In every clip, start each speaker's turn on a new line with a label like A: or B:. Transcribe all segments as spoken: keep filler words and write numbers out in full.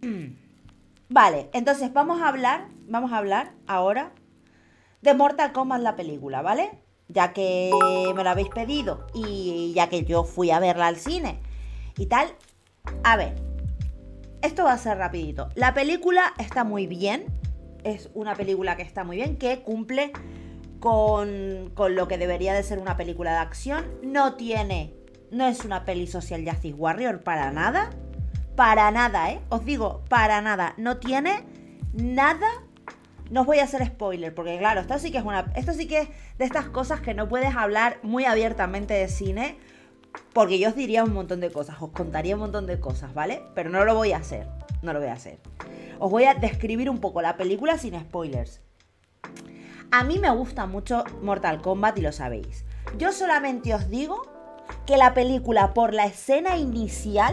A: Vale, entonces vamos a hablar, vamos a hablar ahora de Mortal Kombat la película, ¿vale? Ya que me lo habéis pedido y ya que yo fui a verla al cine y tal. A ver, esto va a ser rapidito. La película está muy bien. Es una película que está muy bien, que cumple con, con lo que debería de ser una película de acción. No tiene, no es una peli social Justice Warrior para nada. Para nada, ¿eh? Os digo, para nada. No tiene nada. No os voy a hacer spoiler, porque claro, esto sí que es una. Esto sí que es de estas cosas que no puedes hablar muy abiertamente de cine. Porque yo os diría un montón de cosas, os contaría un montón de cosas, ¿vale? Pero no lo voy a hacer. No lo voy a hacer. Os voy a describir un poco la película sin spoilers. A mí me gusta mucho Mortal Kombat y lo sabéis. Yo solamente os digo que la película, por la escena inicial,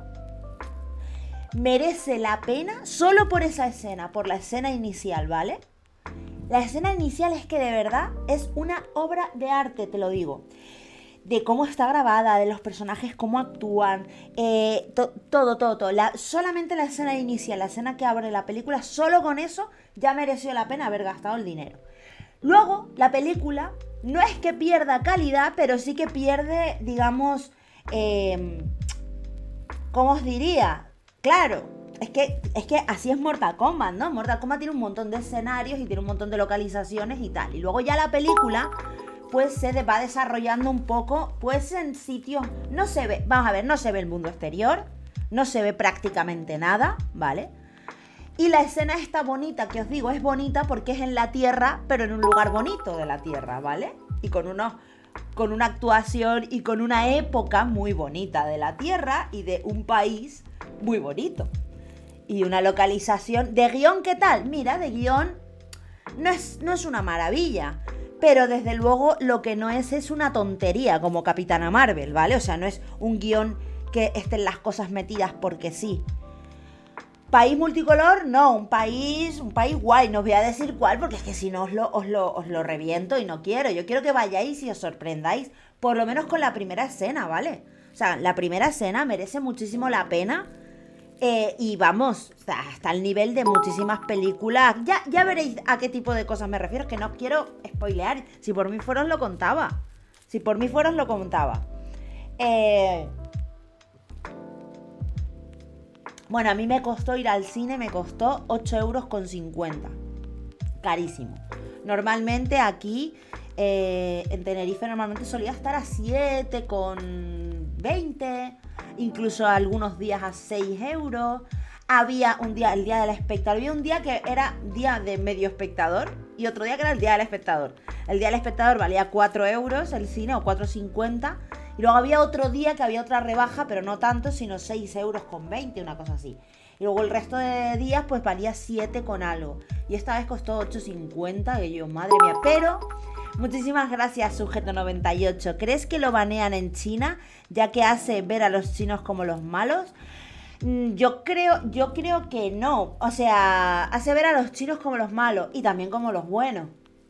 A: merece la pena solo por esa escena, por la escena inicial, ¿vale? La escena inicial es que de verdad es una obra de arte, te lo digo. De cómo está grabada, de los personajes, cómo actúan, eh, to, todo, todo, todo. La, solamente la escena inicial, la escena que abre la película, solo con eso ya mereció la pena haber gastado el dinero. Luego, la película no es que pierda calidad, pero sí que pierde, digamos, eh, ¿cómo os diría? Claro, es que, es que así es Mortal Kombat, ¿no? Mortal Kombat tiene un montón de escenarios y tiene un montón de localizaciones y tal. Y luego ya la película, pues se va desarrollando un poco, pues en sitios, no se ve, vamos a ver, no se ve el mundo exterior, no se ve prácticamente nada, ¿vale? Y la escena está bonita, que os digo, es bonita porque es en la Tierra, pero en un lugar bonito de la Tierra, ¿vale? Y con unos, con una actuación y con una época muy bonita de la Tierra y de un país muy bonito. Y una localización de guión, ¿qué tal? Mira, de guión no es, no es una maravilla. Pero desde luego lo que no es es una tontería como Capitana Marvel, ¿vale? O sea, no es un guión que estén las cosas metidas porque sí. País multicolor, no, un país, un país guay, no os voy a decir cuál porque es que si no os lo, os, lo, os lo reviento y no quiero. Yo quiero que vayáis y os sorprendáis, por lo menos con la primera escena, ¿vale? O sea, la primera escena merece muchísimo la pena. Eh, y vamos, o sea, hasta el nivel de muchísimas películas. Ya, ya veréis a qué tipo de cosas me refiero. Es que no os quiero spoilear. Si por mí fuera os lo contaba. Si por mí fuera os lo contaba. Eh... Bueno, a mí me costó ir al cine. Me costó ocho euros con cincuenta. Carísimo. Normalmente aquí eh, en Tenerife normalmente solía estar a siete con veinte. Incluso algunos días a seis euros. Había un día, el día del espectador. Había un día que era día de medio espectador y otro día que era el día del espectador. El día del espectador valía cuatro euros el cine o cuatro cincuenta. Y luego había otro día que había otra rebaja, pero no tanto, sino seis euros con veinte, una cosa así. Y luego el resto de días pues valía siete con algo. Y esta vez costó ocho cincuenta, que yo, madre mía. Pero muchísimas gracias, Sujeto noventa y ocho. ¿Crees que lo banean en China, ya que hace ver a los chinos como los malos? Yo creo, yo creo que no. O sea, hace ver a los chinos como los malos y también como los buenos.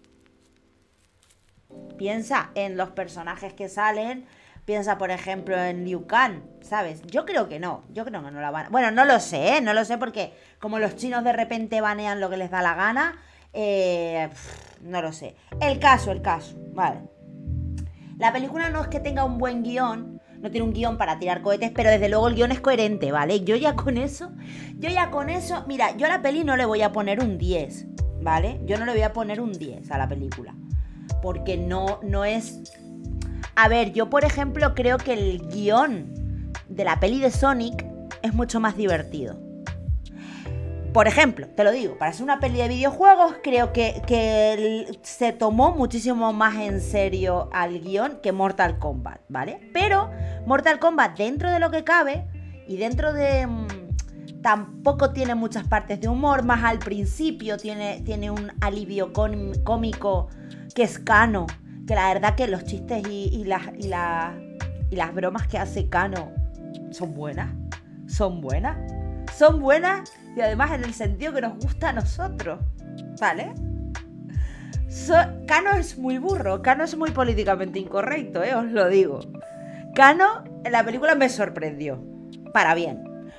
A: Piensa en los personajes que salen. Piensa, por ejemplo, en Liu Kang, ¿sabes? Yo creo que no. Yo creo que no la van. Bueno, no lo sé, ¿eh? No lo sé porque como los chinos de repente banean lo que les da la gana, eh, pff, no lo sé. El caso, el caso, vale. La película no es que tenga un buen guión, no tiene un guión para tirar cohetes, pero desde luego el guión es coherente, ¿vale? Yo ya con eso, yo ya con eso, mira, yo a la peli no le voy a poner un diez, ¿vale? Yo no le voy a poner un diez a la película, porque no, no es... A ver, yo por ejemplo creo que el guión de la peli de Sonic es mucho más divertido. Por ejemplo, te lo digo, para ser una peli de videojuegos creo que, que se tomó muchísimo más en serio al guión que Mortal Kombat, ¿vale? Pero Mortal Kombat, dentro de lo que cabe y dentro de... Mmm, tampoco tiene muchas partes de humor, más al principio tiene, tiene un alivio cómico que es Kano, que la verdad que los chistes y, y, las, y, la, y las bromas que hace Kano son buenas, son buenas, son buenas y además en el sentido que nos gusta a nosotros, ¿vale? So, Kano es muy burro, Kano es muy políticamente incorrecto, ¿eh? Os lo digo. Kano en la película me sorprendió, para bien,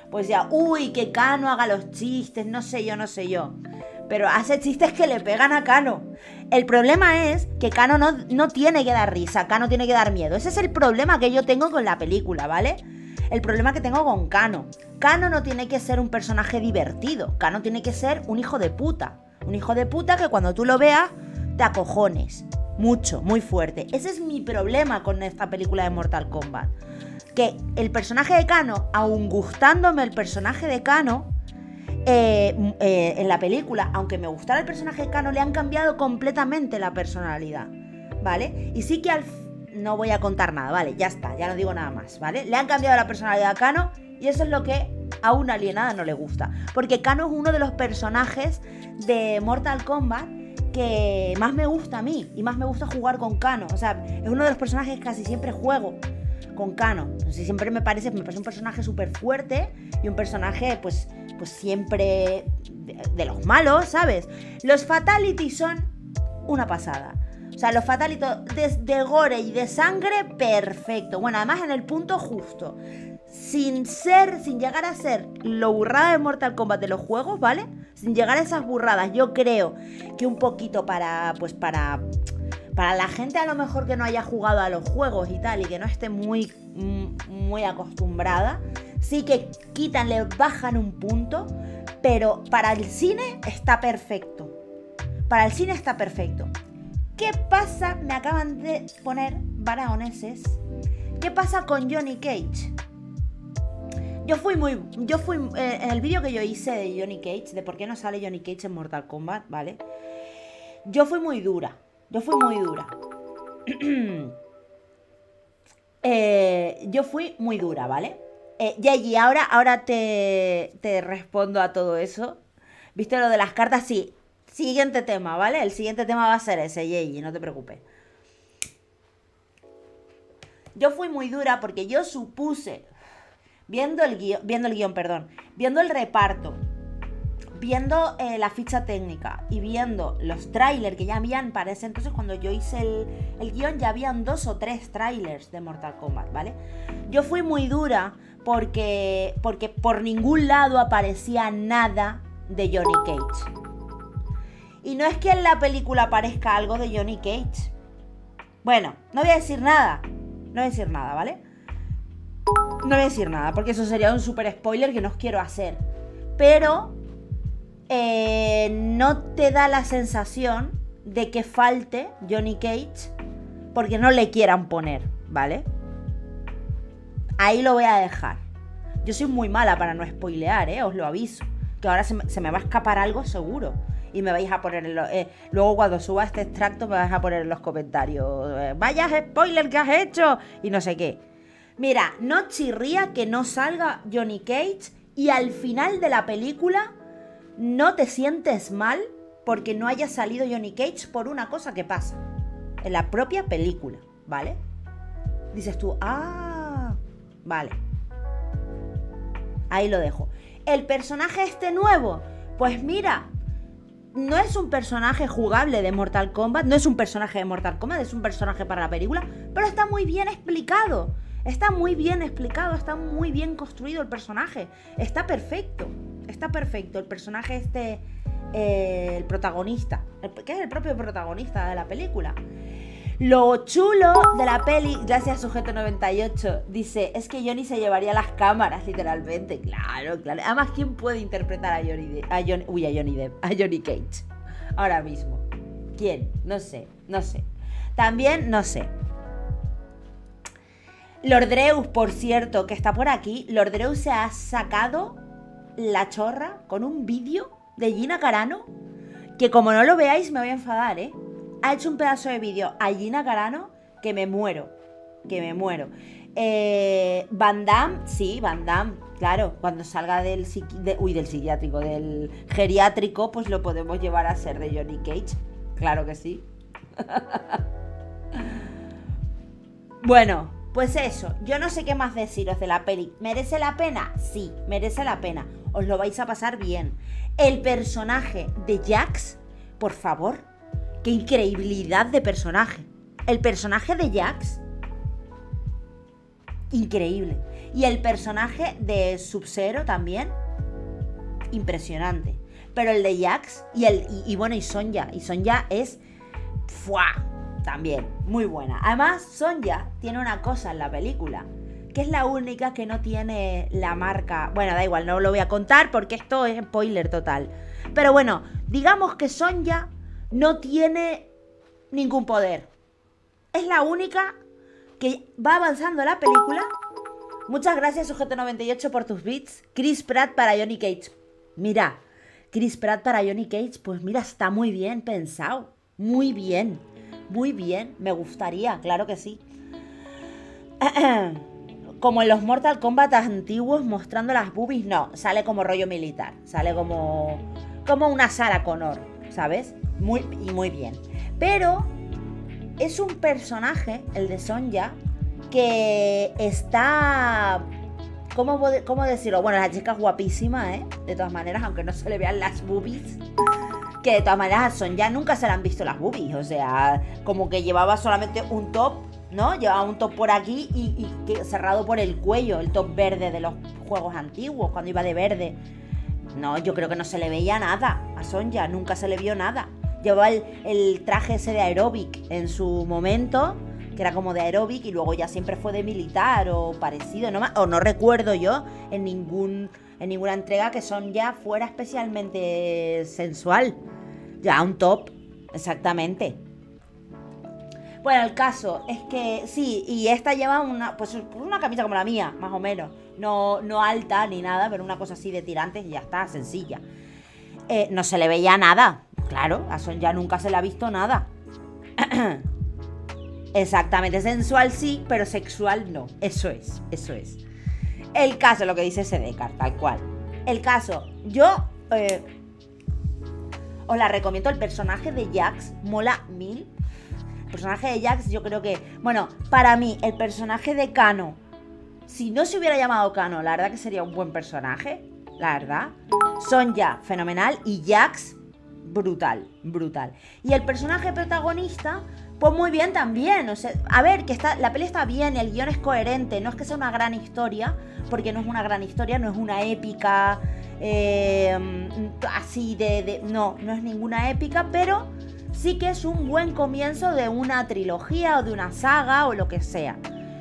A: pues ya, uy, que Kano haga los chistes, no sé yo, no sé yo. Pero hace chistes que le pegan a Kano. El problema es que Kano no, no tiene que dar risa, Kano tiene que dar miedo. Ese es el problema que yo tengo con la película, ¿vale? El problema que tengo con Kano. Kano no tiene que ser un personaje divertido. Kano tiene que ser un hijo de puta. Un hijo de puta que cuando tú lo veas, te acojones. Mucho, muy fuerte. Ese es mi problema con esta película de Mortal Kombat. Que el personaje de Kano, aun gustándome el personaje de Kano, eh, eh, en la película, aunque me gustara el personaje de Kano, le han cambiado completamente la personalidad, ¿vale? Y sí que al... no voy a contar nada, ¿vale? Ya está, ya no digo nada más, ¿vale? Le han cambiado la personalidad a Kano y eso es lo que a una alienada no le gusta. Porque Kano es uno de los personajes de Mortal Kombat que más me gusta a mí y más me gusta jugar con Kano. O sea, es uno de los personajes que casi siempre juego con Kano. O sea, siempre me parece, me parece un personaje súper fuerte y un personaje, pues, pues siempre de, de los malos, ¿sabes? Los Fatalities son una pasada. O sea, los fatalitos de, de gore y de sangre, perfecto. Bueno, además en el punto justo. Sin ser, sin llegar a ser lo burrada de Mortal Kombat de los juegos, ¿vale? Sin llegar a esas burradas, yo creo que un poquito para, pues para... Para la gente a lo mejor que no haya jugado a los juegos y tal, y que no esté muy, muy acostumbrada, sí que quitan, le bajan un punto, pero para el cine está perfecto. Para el cine está perfecto. ¿Qué pasa? Me acaban de poner varaoneses. ¿Qué pasa con Johnny Cage? Yo fui muy... Yo fui... Eh, en el vídeo que yo hice de Johnny Cage, de por qué no sale Johnny Cage en Mortal Kombat, ¿vale? Yo fui muy dura. Yo fui muy dura. eh, yo fui muy dura, ¿vale? Eh, Yeji, ahora, ahora te, te respondo a todo eso. ¿Viste lo de las cartas? Sí. Siguiente tema, ¿vale? El siguiente tema va a ser ese, Yeji, no te preocupes. Yo fui muy dura porque yo supuse, viendo el guión, viendo el guión, perdón, viendo el reparto, viendo eh, la ficha técnica y viendo los trailers que ya habían para ese entonces, cuando yo hice el, el guión, ya habían dos o tres trailers de Mortal Kombat, ¿vale? Yo fui muy dura porque, porque por ningún lado aparecía nada de Johnny Cage. Y no es que en la película aparezca algo de Johnny Cage. Bueno, no voy a decir nada. No voy a decir nada, ¿vale? No voy a decir nada, porque eso sería un super spoiler que no os quiero hacer. Pero eh, no te da la sensación de que falte Johnny Cage porque no le quieran poner, ¿vale? Ahí lo voy a dejar. Yo soy muy mala para no spoilear, ¿eh? Os lo aviso. Que ahora se me, se me va a escapar algo seguro. Y me vais a poner en los... Eh, luego cuando suba este extracto me vais a poner en los comentarios. Eh, Vaya spoiler que has hecho. Y no sé qué. Mira, no chirría que no salga Johnny Cage. Y al final de la película no te sientes mal porque no haya salido Johnny Cage por una cosa que pasa en la propia película, ¿vale? Dices tú, ah, vale. Ahí lo dejo. El personaje este nuevo, pues mira, no es un personaje jugable de Mortal Kombat, no es un personaje de Mortal Kombat, es un personaje para la película, pero está muy bien explicado. Está muy bien explicado, está muy bien construido el personaje. Está perfecto, está perfecto. El personaje este, eh, el protagonista, el, que es el propio protagonista de la película. Lo chulo de la peli, gracias a Sujeto noventa y ocho, dice, es que Johnny se llevaría las cámaras, literalmente. Claro, claro. Además, ¿quién puede interpretar a Johnny Depp? A Johnny, uy, a Johnny Depp, a Johnny Cage. Ahora mismo. ¿Quién? No sé, no sé. También, no sé. Lordreus, por cierto, que está por aquí. Lordreus se ha sacado la chorra con un vídeo de Gina Carano, que como no lo veáis me voy a enfadar, ¿eh? Ha hecho un pedazo de vídeo a Gina Carano que me muero, que me muero. Eh, Van Damme, sí, Van Damme, claro, cuando salga del, psiqui- de, uy, del psiquiátrico, del geriátrico, pues lo podemos llevar a ser de Johnny Cage, claro que sí. Bueno, pues eso, yo no sé qué más deciros de la peli. ¿Merece la pena? Sí, merece la pena. Os lo vais a pasar bien. El personaje de Jax, por favor, qué increíbilidad de personaje. El personaje de Jax, increíble. Y el personaje de Sub-Zero también, impresionante. Pero el de Jax y, el, y, y bueno, y Sonja. Y Sonja es... ¡Fua! También, muy buena. Además, Sonja tiene una cosa en la película, que es la única que no tiene la marca... Bueno, da igual, no lo voy a contar porque esto es spoiler total. Pero bueno, digamos que Sonja no tiene ningún poder. Es la única que va avanzando la película. Muchas gracias, Sujeto noventa y ocho, por tus bits. Chris Pratt para Johnny Cage. Mira, Chris Pratt para Johnny Cage, pues mira, está muy bien pensado. Muy bien. Muy bien, me gustaría, claro que sí. Como en los Mortal Kombat antiguos mostrando las boobies, no, sale como rollo militar, sale como como una Sarah Connor, ¿sabes? Muy, y muy bien. Pero es un personaje, el de Sonja, que está... ¿Cómo, ¿Cómo decirlo? Bueno, la chica es guapísima, ¿eh? De todas maneras, aunque no se le vean las boobies. Que de todas maneras a Sonja nunca se le han visto las boobies. O sea, como que llevaba solamente un top, ¿no? Llevaba un top por aquí y, y que, cerrado por el cuello. El top verde de los juegos antiguos, cuando iba de verde. No, yo creo que no se le veía nada a Sonja. Nunca se le vio nada. Llevaba el, el traje ese de aeróbic en su momento, que era como de aeróbic, y luego ya siempre fue de militar o parecido. No, o no recuerdo yo en ningún... en ninguna entrega que Sonja fuera especialmente sensual. Ya, un top, exactamente. Bueno, el caso es que sí, y esta lleva una, pues una camisa como la mía, más o menos. No, no alta ni nada, pero una cosa así de tirantes y ya está, sencilla. Eh, no se le veía nada, claro, a Sonja nunca se le ha visto nada. Exactamente, sensual sí, pero sexual no. Eso es, eso es. El caso, lo que dice Sedekar, tal cual. El caso, yo eh, os la recomiendo. El personaje de Jax mola mil. El personaje de Jax, yo creo que... Bueno, para mí, el personaje de Kano, si no se hubiera llamado Kano, la verdad que sería un buen personaje. La verdad. Sonja, fenomenal. Y Jax, brutal, brutal. Y el personaje protagonista... Pues muy bien también, o sea, a ver, que está, la peli está bien, el guión es coherente, no es que sea una gran historia, porque no es una gran historia, no es una épica, eh, así de, de... No, no es ninguna épica, pero sí que es un buen comienzo de una trilogía o de una saga o lo que sea.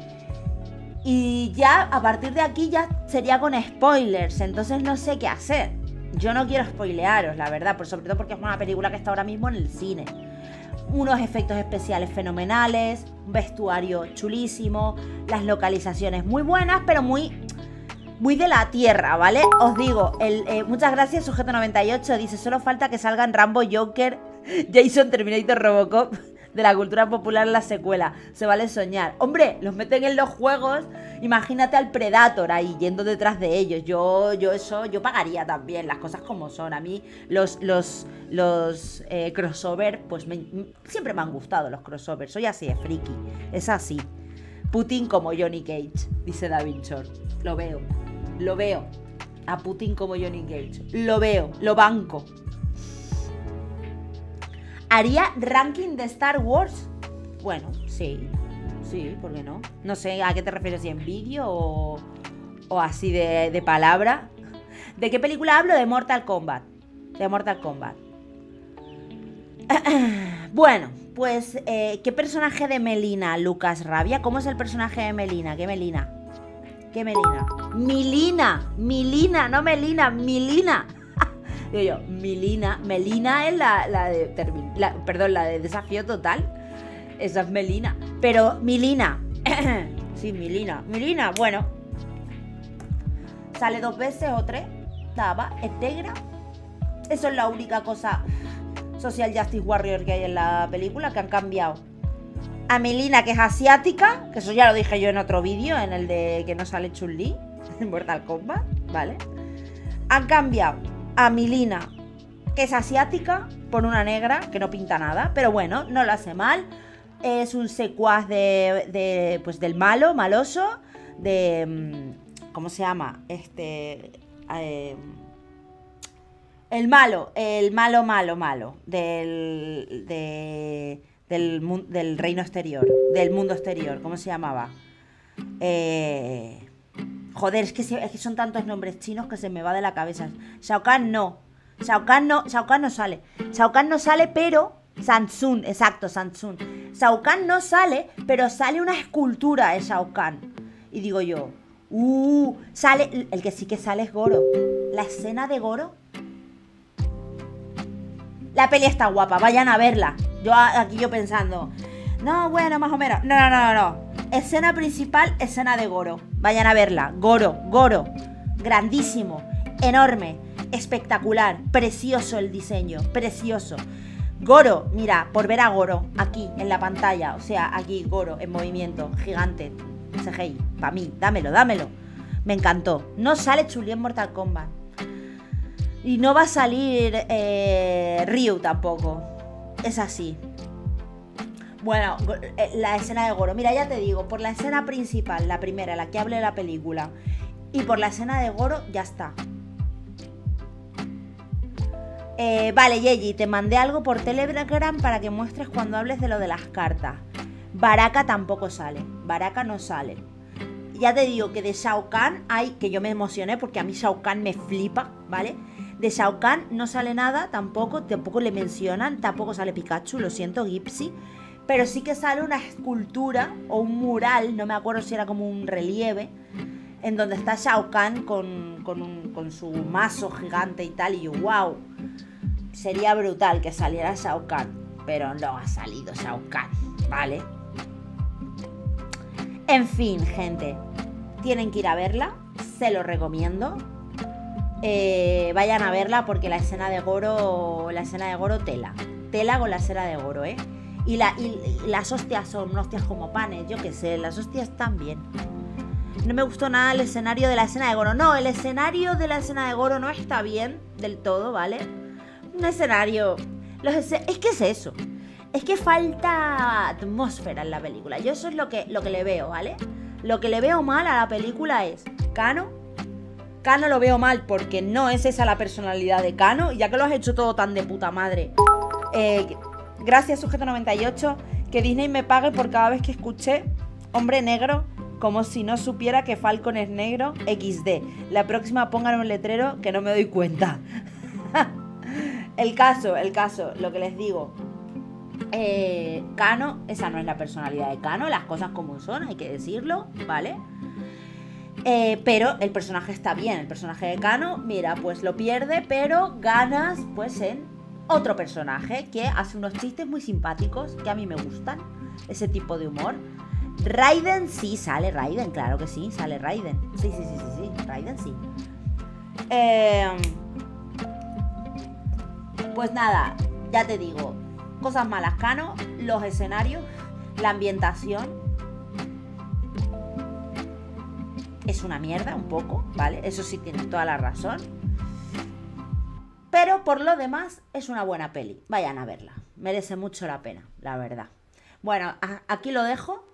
A: Y ya, a partir de aquí ya sería con spoilers, entonces no sé qué hacer. Yo no quiero spoilearos, la verdad, por, sobre todo porque es una película que está ahora mismo en el cine. Unos efectos especiales fenomenales, un vestuario chulísimo, las localizaciones muy buenas, pero muy, muy de la tierra, ¿vale? Os digo, el, eh, muchas gracias, Sujeto noventa y ocho, dice, solo falta que salgan Rambo, Joker, Jason, Terminator, Robocop de la cultura popular en la secuela. Se vale soñar. Hombre, los meten en los juegos, imagínate al Predator ahí yendo detrás de ellos. Yo, yo eso, yo pagaría también, las cosas como son. A mí los, los, los eh, crossover, pues me, siempre me han gustado los crossovers. Soy así de friki, es así. Putin como Johnny Cage, dice David Short. Lo veo, lo veo. A Putin como Johnny Cage. Lo veo, lo banco. ¿Haría ranking de Star Wars? Bueno, sí. Sí, ¿por qué no? No sé a qué te refieres, si en vídeo o, o así de, de palabra. ¿De qué película hablo? De Mortal Kombat. De Mortal Kombat. Bueno, pues, eh, ¿qué personaje de Melina, Lucas Rabia? ¿Cómo es el personaje de Melina? ¿Qué Melina? ¿Qué Melina? Milina, Milina, no Melina, Milina. Digo yo, Milina, Melina es la, la de, la, perdón, la de Desafío Total. Esa es Melina. Pero Milina, sí, Milina, Milina, bueno. Sale dos veces o tres, daba, es negra. Eso es la única cosa Social Justice Warrior que hay en la película, que han cambiado a Melina, que es asiática, que eso ya lo dije yo en otro vídeo, en el de que no sale Chun-Li, en Mortal Kombat, ¿vale? Han cambiado a Milina, que es asiática, por una negra, que no pinta nada, pero bueno, no lo hace mal. Es un secuaz de, de pues del malo, maloso, de... ¿Cómo se llama? Este... Eh, el malo, el malo, malo, malo, del... De, del, del reino exterior, del mundo exterior, ¿cómo se llamaba? Eh... Joder, es que, se, es que son tantos nombres chinos que se me va de la cabeza. Shao Kahn no. Shao Kahn no, Shao Kahn no sale. Shao Kahn no sale, pero... Shang-Tsung, exacto, Shang-Tsung. Shao Kahn no sale, pero sale una escultura de Shao Kahn. Y digo yo... Uh, sale... El que sí que sale es Goro. La escena de Goro... La peli está guapa, vayan a verla. Yo aquí yo pensando... No, bueno, más o menos. No, no, no, no. Escena principal, escena de Goro. Vayan a verla. Goro, Goro. Grandísimo, enorme, espectacular, precioso el diseño, precioso. Goro, mira, por ver a Goro aquí en la pantalla, o sea, aquí Goro en movimiento, gigante, C G I, para mí, dámelo, dámelo. Me encantó. No sale Chun-Li en Mortal Kombat. Y no va a salir eh, Ryu tampoco. Es así. Bueno, la escena de Goro. Mira, ya te digo, por la escena principal, la primera, la que hable de la película, y por la escena de Goro, ya está. Eh, vale, Yeji, te mandé algo por Telegram para que muestres cuando hables de lo de las cartas. Baraka tampoco sale. Baraka no sale. Ya te digo que de Shao Kahn hay... Que yo me emocioné porque a mí Shao Kahn me flipa, ¿vale? De Shao Kahn no sale nada tampoco. Tampoco le mencionan. Tampoco sale Pikachu, lo siento, Gipsy. Pero sí que sale una escultura o un mural, no me acuerdo si era como un relieve, en donde está Shao Kahn con, con, un, con su mazo gigante y tal. Y yo, wow, sería brutal que saliera Shao Kahn. Pero no ha salido Shao Kahn, ¿vale? En fin, gente, tienen que ir a verla, se lo recomiendo. Eh, vayan a verla porque la escena de Goro, la escena de Goro tela. Tela con la escena de Goro, ¿eh? Y, la, y, y las hostias son hostias como panes, yo qué sé, las hostias están bien. No me gustó nada el escenario de la escena de Goro. No, el escenario de la escena de Goro no está bien del todo, ¿vale? Un escenario... Los es, es que es eso. Es que falta atmósfera en la película. Yo eso es lo que, lo que le veo, ¿vale? Lo que le veo mal a la película es Kano. Kano lo veo mal porque no es esa la personalidad de Kano. Ya que lo has hecho todo tan de puta madre. Eh... Gracias, Sujeto noventa y ocho. Que Disney me pague por cada vez que escuché hombre negro, como si no supiera que Falcon es negro. equis de. La próxima pongan un letrero que no me doy cuenta. El caso, el caso, lo que les digo. Eh, Kano, esa no es la personalidad de Kano. Las cosas como son, hay que decirlo, ¿vale? Eh, pero el personaje está bien. El personaje de Kano, mira, pues lo pierde, pero ganas, pues, en... otro personaje que hace unos chistes muy simpáticos que a mí me gustan, ese tipo de humor. Raiden sí sale, Raiden, claro que sí, sale Raiden. Sí, sí, sí, sí, sí, Raiden sí. Eh, pues nada, ya te digo, cosas malas, Kano, los escenarios, la ambientación. Es una mierda un poco, ¿vale? Eso sí tienes toda la razón. Pero por lo demás es una buena peli. Vayan a verla. Merece mucho la pena, la verdad. Bueno, aquí lo dejo.